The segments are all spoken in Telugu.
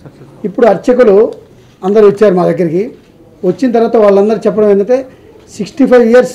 ఇప్పుడు అర్చకులు అందరూ వచ్చారు మా దగ్గరికి. వచ్చిన తర్వాత వాళ్ళందరూ చెప్పడం ఏంటంటే 65 years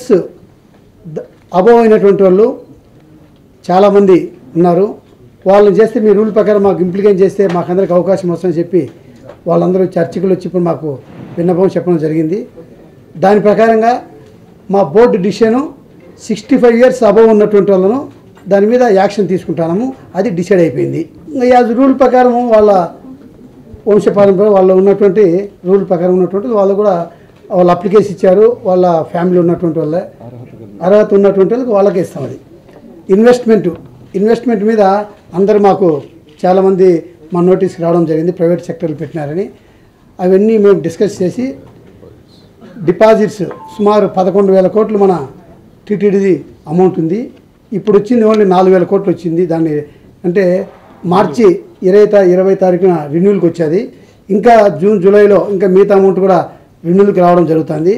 అబోవ్ అయినటువంటి వాళ్ళు చాలామంది ఉన్నారు. వాళ్ళని చేస్తే మీ రూల్ ప్రకారం మాకు ఇంప్లికేట్ చేస్తే మాకు అందరికి అవకాశం వస్తుందని చెప్పి వాళ్ళందరూ అర్చకులు వచ్చి ఇప్పుడు మాకు విన్నపం చెప్పడం జరిగింది. దాని ప్రకారంగా మా బోర్డు డిసిషను 65 years అబోవ్ ఉన్నటువంటి వాళ్ళను దాని మీద యాక్షన్ తీసుకుంటాము. అది డిసైడ్ అయిపోయింది. యాజ్ రూల్ ప్రకారం వాళ్ళ వంశపారంపర్యం వాళ్ళు ఉన్నటువంటి రూల్ ప్రకారం ఉన్నటువంటి వాళ్ళు కూడా వాళ్ళు అప్లికేషన్ ఇచ్చారు. వాళ్ళ ఫ్యామిలీ ఉన్నటువంటి వాళ్ళే అర్హత ఉన్నటువంటి వాళ్ళకి వాళ్ళకే ఇస్తాం. అది ఇన్వెస్ట్మెంట్ మీద అందరూ మాకు చాలామంది మా నోటీస్కి రావడం జరిగింది. ప్రైవేట్ సెక్టర్లు పెట్టినారని అవన్నీ మేము డిస్కస్ చేసి డిపాజిట్స్ సుమారు 11,000 కోట్లు మన టీటీడీది అమౌంట్ ఉంది. ఇప్పుడు వచ్చింది ఓన్లీ 4,000 కోట్లు వచ్చింది. దాన్ని అంటే మార్చి 20 తారీఖున రెన్యూల్కి వచ్చేది. ఇంకా జూన్ జూలైలో ఇంకా మిగతా అమౌంట్ కూడా రెన్యూల్కి రావడం జరుగుతుంది.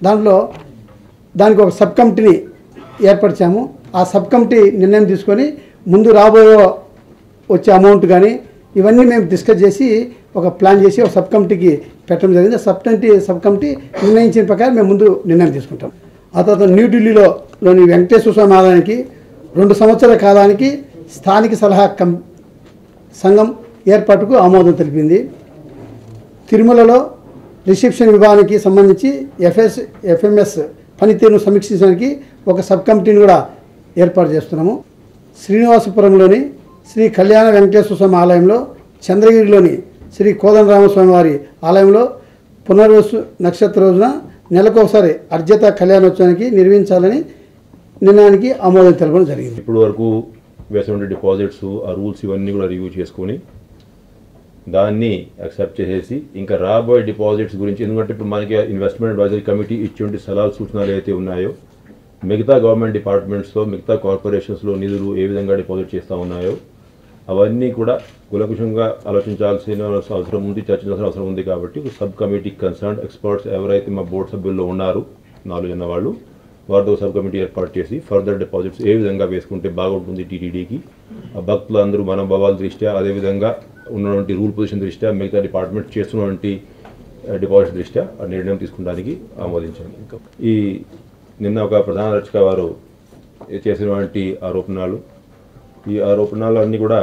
దానికి ఒక సబ్ కమిటీని ఏర్పరిచాము. ఆ సబ్ కమిటీ నిర్ణయం తీసుకొని ముందు రాబోయే వచ్చే అమౌంట్ కానీ ఇవన్నీ మేము డిస్కస్ చేసి ఒక ప్లాన్ చేసి ఒక సబ్ కమిటీకి పెట్టడం జరిగింది. సబ్ కమిటీ నిర్ణయించిన ప్రకారం మేము ముందు నిర్ణయం తీసుకుంటాం. ఆ తర్వాత న్యూఢిల్లీలోని వెంకటేశ్వర స్వామి ఆలయానికి 2 సంవత్సరాల కాలానికి స్థానిక సలహా సంఘం ఏర్పాటుకు ఆమోదం తెలిపింది. తిరుమలలో రిసెప్షన్ విభాగానికి సంబంధించి ఎఫ్ఎంఎస్ పనితీరును సమీక్షించడానికి ఒక సబ్ కమిటీని కూడా ఏర్పాటు చేస్తున్నాము. శ్రీనివాసపురంలోని శ్రీ కళ్యాణ వెంకటేశ్వర స్వామి ఆలయంలో, చంద్రగిరిలోని శ్రీ కోదండరామస్వామి వారి ఆలయంలో పునర్వసు నక్షత్ర రోజున నెలకొకసారి అర్జిత కళ్యాణోత్సవానికి నిర్వహించాలని నిర్ణయానికి ఆమోదం తెలపడం జరిగింది. ఇప్పుడు వరకు వేసినటువంటి డిపాజిట్స్ ఆ రూల్స్ ఇవన్నీ కూడా రివ్యూ చేసుకొని దాన్ని యాక్సెప్ట్ చేసేసి ఇంకా రాబోయే డిపాజిట్స్ గురించి, ఎందుకంటే ఇప్పుడు మనకి ఇన్వెస్ట్మెంట్ అడ్వైజరీ కమిటీ ఇచ్చేటువంటి సలహాలు సూచనలు అయితే ఉన్నాయో మిగతా గవర్నమెంట్ డిపార్ట్మెంట్స్లో మిగతా కార్పొరేషన్స్లో నిధులు ఏ విధంగా డిపాజిట్ చేస్తూ ఉన్నాయో అవన్నీ కూడా కులకుశంగా ఆలోచించాల్సిన అవసరం ఉంది, చర్చించాల్సిన అవసరం ఉంది. కాబట్టి సబ్ కమిటీ కన్సర్న్ ఎక్స్పర్ట్స్ ఎవరైతే మా బోర్డు సభ్యుల్లో ఉన్నారు 4 జన వాళ్ళు వారితో సబ్ కమిటీ ఏర్పాటు చేసి ఫర్దర్ డిపాజిట్స్ ఏ విధంగా వేసుకుంటే బాగుంటుంది టీటీడీకి, భక్తులు అందరూ మనోభావాల దృష్ట్యా అదేవిధంగా ఉన్నటువంటి రూల్ పొజిషన్ దృష్ట్యా మిగతా డిపార్ట్మెంట్ చేస్తున్నటువంటి డిపాజిట్ దృష్ట్యా ఆ నిర్ణయం తీసుకోవడానికి ఆమోదించాను. ఈ నిన్న ఒక ప్రధాన రచక వారు చేసినటువంటి ఈ ఆరోపణలు అన్నీ కూడా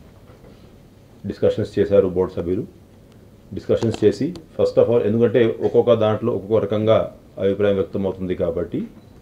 డిస్కషన్స్ చేశారు బోర్డు సభ్యులు. డిస్కషన్స్ చేసి ఫస్ట్ ఆఫ్ ఆల్, ఎందుకంటే ఒక్కొక్క దాంట్లో ఒక్కొక్క రకంగా అభిప్రాయం వ్యక్తం అవుతుంది కాబట్టి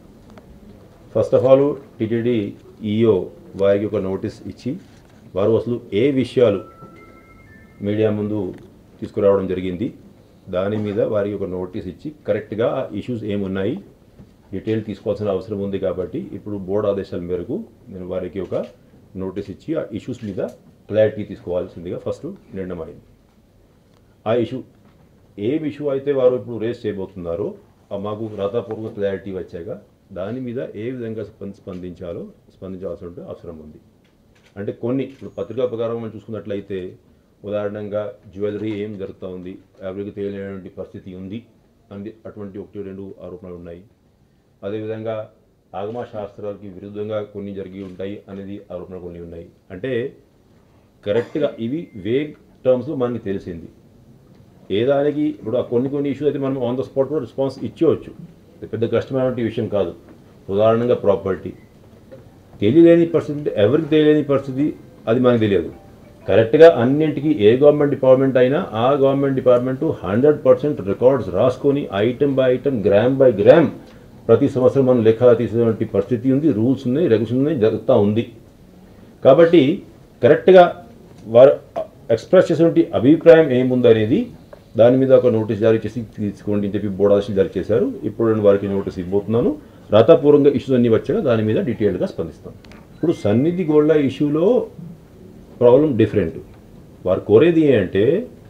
first of all TTD EO వారికి ఒక నోటీస్ ఇచ్చి వారు అసలు ఏ విషయాలు మీడియా ముందు తీసుకురావడం జరిగింది దాని మీద వారికి ఒక నోటీస్ ఇచ్చి కరెక్ట్గా ఆ ఇష్యూస్ ఏమున్నాయి డీటెయిల్ తీసుకోవాల్సిన అవసరం ఉంది. కాబట్టి ఇప్పుడు బోర్డు ఆదేశాల మేరకు నేను వారికి ఒక నోటీస్ ఇచ్చి ఆ ఇష్యూస్ మీద క్లారిటీ తీసుకోవాల్సిందిగా ఫస్ట్ నిర్ణయం అయింది. ఆ ఇష్యూ అయితే వారు ఇప్పుడు రేస్ చేయబోతున్నారో మాకు రాతపూర్వక క్లారిటీ వచ్చాక దాని మీద ఏ విధంగా స్పందించాల్సిన అవసరం ఉంది. అంటే కొన్ని ఇప్పుడు పత్రికా ప్రకారం మనం చూసుకున్నట్లయితే ఉదాహరణంగా జ్యువెలరీ ఏం జరుగుతూ ఉంది, ఎవరికి తెలియనటువంటి పరిస్థితి ఉంది అని అటువంటి 1-2 ఆరోపణలు ఉన్నాయి. అదేవిధంగా ఆగమ శాస్త్రాలకి విరుద్ధంగా కొన్ని జరిగి ఉంటాయి అనేది ఆరోపణలు కొన్ని ఉన్నాయి. అంటే కరెక్ట్గా ఇవి వేగ్ టర్మ్స్లో మనకి తెలిసింది. ఏదానికి ఇప్పుడు ఆ కొన్ని ఇష్యూస్ అయితే మనం ఆన్ ద స్పాట్ కూడా రెస్పాన్స్ ఇచ్చేవచ్చు, పెద్ద కష్టమైనటువంటి విషయం కాదు. ఉదాహరణగా ప్రాపర్టీ తెలియలేని పరిస్థితి, ఎవరికి తెలియని పరిస్థితి అది మనకు తెలియదు. కరెక్ట్గా అన్నింటికి ఏ గవర్నమెంట్ డిపార్ట్మెంట్ అయినా ఆ గవర్నమెంట్ డిపార్ట్మెంటు 100% రికార్డ్స్ రాసుకొని item by item gram by gram ప్రతి సంవత్సరం మనం లెక్క తీసేటువంటి పరిస్థితి ఉంది, రూల్స్ ఉన్నాయి, రెగ్యులేషన్ ఉన్నాయి, జరుగుతూ ఉంది. కాబట్టి కరెక్ట్గా వారు ఎక్స్ప్రెస్ చేసినటువంటి అభిప్రాయం ఏముందనేది దాని మీద ఒక నోటీస్ జారీ చేసి తీసుకోండి అని చెప్పి బోర్డు ఆదేశాలు జారీ చేశారు. ఇప్పుడు నేను వారికి నోటీస్ ఇవ్వబోతున్నాను. రాతపూర్వకంగా ఇష్యూస్ అన్నీ వచ్చాక దాని మీద డీటెయిల్డ్గా స్పందిస్తాను. ఇప్పుడు సన్నిధి గోల్డ్ ఇష్యూలో ప్రాబ్లం డిఫరెంట్. వారు కోరేది ఏంటంటే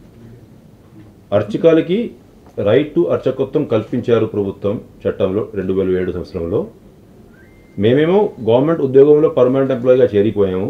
అర్చకాలకి రైట్ టు అర్చకత్వం కల్పించారు ప్రభుత్వం చట్టంలో 2007 సంవత్సరంలో. మేమేమో గవర్నమెంట్ ఉద్యోగంలో పర్మనెంట్ ఎంప్లాయీగా చేరిపోయాము.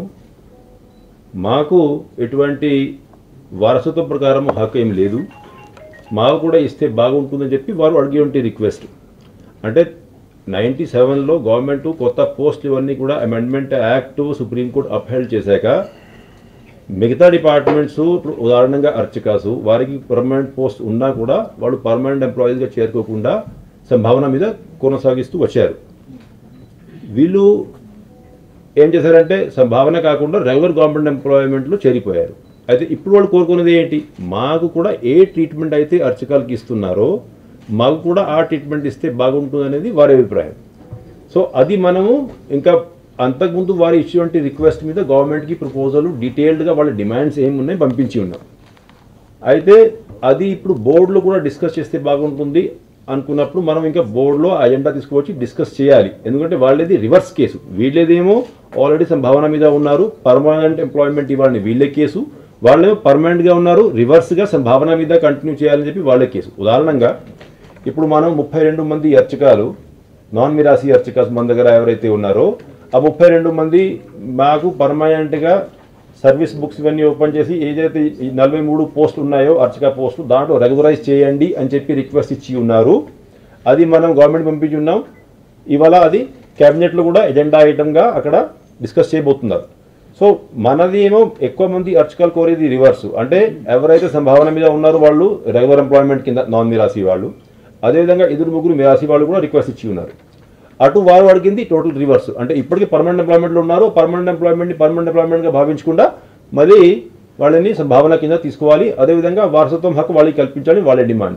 మాకు ఎటువంటి వారసత్వ ప్రకారం హక్కు ఏం లేదు, మాకు కూడా ఇస్తే బాగుంటుందని చెప్పి వారు అడిగే రిక్వెస్ట్. అంటే 97లో గవర్నమెంట్ కొత్త పోస్టులు ఇవన్నీ కూడా అమెండ్మెంట్ యాక్ట్ సుప్రీంకోర్టు అప్హెల్డ్ చేశాక మిగతా డిపార్ట్మెంట్స్ ఇప్పుడు ఉదాహరణంగా అర్చకాసు వారికి పర్మనెంట్ పోస్ట్ ఉన్నా కూడా వాళ్ళు పర్మనెంట్ ఎంప్లాయీస్గా చేరుకోకుండా సంభావన మీద కొనసాగిస్తూ వచ్చారు. వీళ్ళు ఏం చేశారంటే సంభావన కాకుండా రెగ్యులర్ గవర్నమెంట్ ఎంప్లాయ్మెంట్లో చేరిపోయారు. అయితే ఇప్పుడు వాళ్ళు కోరుకునేది ఏంటి, మాకు కూడా ఏ ట్రీట్మెంట్ అయితే అర్చకాలకి ఇస్తున్నారో మాకు కూడా ఆ ట్రీట్మెంట్ ఇస్తే బాగుంటుంది అనేది వారి అభిప్రాయం. సో అది మనము ఇంకా అంతకుముందు వారి ఇచ్చినటువంటి రిక్వెస్ట్ మీద గవర్నమెంట్కి ప్రపోజల్ డీటెయిల్డ్గా వాళ్ళ డిమాండ్స్ ఏమున్నాయి పంపించి ఉన్నాం. అయితే అది ఇప్పుడు బోర్డులో కూడా డిస్కస్ చేస్తే బాగుంటుంది అనుకున్నప్పుడు మనం ఇంకా బోర్డులో అజెండా తీసుకువచ్చి డిస్కస్ చేయాలి. ఎందుకంటే వాళ్ళది రివర్స్ కేసు, వీళ్ళేదేమో ఆల్రెడీ సంభావన మీద ఉన్నారు, పర్మనెంట్ ఎంప్లాయ్మెంట్ ఇవ్వాలని వీళ్ళే కేసు, వాళ్ళేమో పర్మనెంట్గా ఉన్నారు, రివర్స్గా సంభావన మీద కంటిన్యూ చేయాలని చెప్పి వాళ్ళే కేసు. ఉదాహరణంగా ఇప్పుడు మనం 32 మంది అర్చకాలు నాన్ మిరాసి అర్చకాస్ మన దగ్గర ఎవరైతే ఉన్నారో ఆ 32 మంది మాకు పర్మనెంట్గా సర్వీస్ బుక్స్ ఇవన్నీ ఓపెన్ చేసి ఏదైతే ఈ 43 పోస్టులు ఉన్నాయో అర్చక పోస్టులు దాంట్లో రెగ్యులరైజ్ చేయండి అని చెప్పి రిక్వెస్ట్ ఇచ్చి ఉన్నారు. అది మనం గవర్నమెంట్ పంపించి ఉన్నాం. ఇవాళ అది క్యాబినెట్లో కూడా ఎజెండా ఐటమ్గా అక్కడ డిస్కస్ చేయబోతున్నారు. సో మనది ఏమో ఎక్కువ మంది అర్చకాలు కోరేది రివర్స్, అంటే ఎవరైతే సంభావన మీద ఉన్నారో వాళ్ళు రెగ్యులర్ ఎంప్లాయ్మెంట్ కింద నాన్ మిరాసి వాళ్ళు, అదేవిధంగా 2-3 మిరాసి వాళ్ళు కూడా రిక్వెస్ట్ ఇచ్చి ఉన్నారు. అటు వారు అడిగింది టోటల్ రివర్స్, అంటే ఇప్పటికీ పర్మనెంట్ ఎంప్లాయ్మెంట్లో ఉన్నారు, పర్మనెంట్ ఎంప్లాయ్మెంట్గా భావించకుండా మళ్ళీ వాళ్ళని సంభావన కింద తీసుకోవాలి, అదేవిధంగా వారసత్వం హక్కు వాళ్ళకి కల్పించాలని వాళ్ళ డిమాండ్.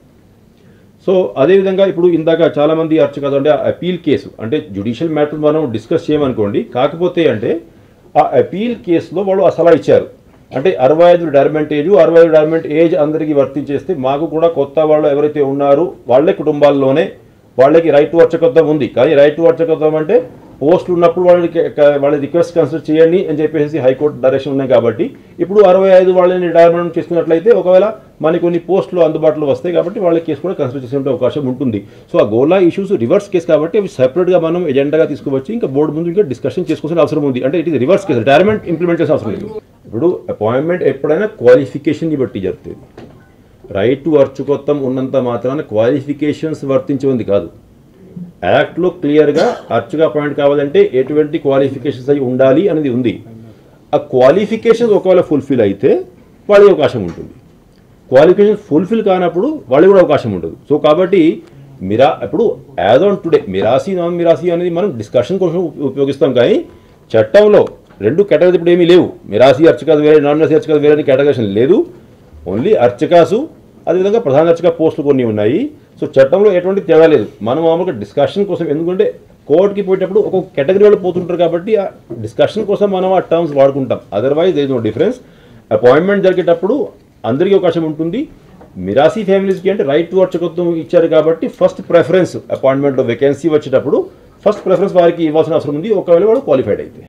సో అదేవిధంగా ఇప్పుడు ఇందాక చాలామంది అర్చకాలు అంటే అపీల్ కేసు అంటే జ్యుడిషియల్ మ్యాటర్ మనం డిస్కస్ చేయమనుకోండి, కాకపోతే అంటే ఆ అపీల్ కేసులో వాళ్ళు అసలా ఇచ్చారు, అంటే 65 రిటైర్మెంట్ ఏజ్ 65 రిటైర్మెంట్ ఏజ్ అందరికీ వర్తించేస్తే మాకు కూడా కొత్త వాళ్ళు ఎవరైతే ఉన్నారో వాళ్ళే కుటుంబాల్లోనే వాళ్ళకి రైట్ టు అర్చకత్వం ఉంది. కానీ రైట్ టు అర్చకత్వం అంటే పోస్టులు ఉన్నప్పుడు వాళ్ళ రిక్వెస్ట్ కన్సిడర్ చేయండి అని చెప్పేసి హైకోర్టు డైరెక్షన్ ఉన్నాయి. కాబట్టి ఇప్పుడు 65 వాళ్ళని రిటైర్మెంట్ చేసుకున్నట్లయితే ఒకవేళ మనకి కొన్ని పోస్టులు అందుబాటులో వస్తాయి కాబట్టి వాళ్ళ కేసు కూడా కన్సిడర్ చేసే అవకాశం ఉంటుంది. సో ఆ గోలా ఇష్యూస్ రివర్స్ కేసు కాబట్టి అవి సెపరేట్గా మనం ఎజెండాగా తీసుకువచ్చి ఇంకా బోర్డు ముందు ఇంకా డిస్కషన్ చేసుకోవాల్సిన అవసరం ఉంది. అంటే it is reverse case, retirement implement చేసిన అవసరం లేదు. ఇప్పుడు అపాయింట్మెంట్ ఎప్పుడైనా క్వాలిఫికేషన్ని బట్టి జరుగుతుంది. రైట్ టు అర్చకత్వం ఉన్నంత మాత్రాన క్వాలిఫికేషన్స్ వర్తించేది కాదు. యాక్ట్లో క్లియర్గా అర్చక అపాయింట్ కావాలంటే ఎటువంటి క్వాలిఫికేషన్స్ అయి ఉండాలి అనేది ఉంది. ఆ క్వాలిఫికేషన్స్ ఒకవేళ ఫుల్ఫిల్ అయితే వాళ్ళకి అవకాశం ఉంటుంది, క్వాలిఫికేషన్ ఫుల్ఫిల్ కానప్పుడు వాళ్ళకి కూడా అవకాశం ఉండదు. సో కాబట్టి ఇప్పుడు యాజ్ ఆన్ టుడే మిరాసి నాన్ మిరాసి అనేది మనం డిస్కషన్ కోసం ఉపయోగిస్తాం, కానీ చట్టంలో 2 కేటగిరీస్ ఇప్పుడు ఏమీ లేవు. మిరాసి అర్చకాలు వేరే, నాన్ మిరాసి అర్చకాలు వేరే కేటగిరీషన్ లేదు. ఓన్లీ అర్చకాసు అదేవిధంగా ప్రధాన అర్చక పోస్టులు కొన్ని ఉన్నాయి. సో చట్టంలో ఎటువంటి తేడా లేదు. మనం మామూలుగా డిస్కషన్ కోసం, ఎందుకంటే కోర్టుకి పోయేటప్పుడు ఒక్కొక్క కేటగిరీ వాళ్ళు పోతుంటారు కాబట్టి ఆ డిస్కషన్ కోసం మనం ఆ టర్మ్స్ వాడుకుంటాం. Otherwise there is no difference. Appointment జరిగేటప్పుడు అందరికీ అవకాశం ఉంటుంది. మిరాసి ఫ్యామిలీస్కి అంటే రైట్ టు అర్చకత్వం ఇచ్చారు కాబట్టి ఫస్ట్ ప్రిఫరెన్స్ అపాయింట్మెంట్లో వేకెన్సీ వచ్చేటప్పుడు ఫస్ట్ ప్రిఫరెన్స్ వారికి ఇవ్వాల్సిన అవసరం ఉంది, ఒకవేళ వాళ్ళు క్వాలిఫైడ్ అయితే.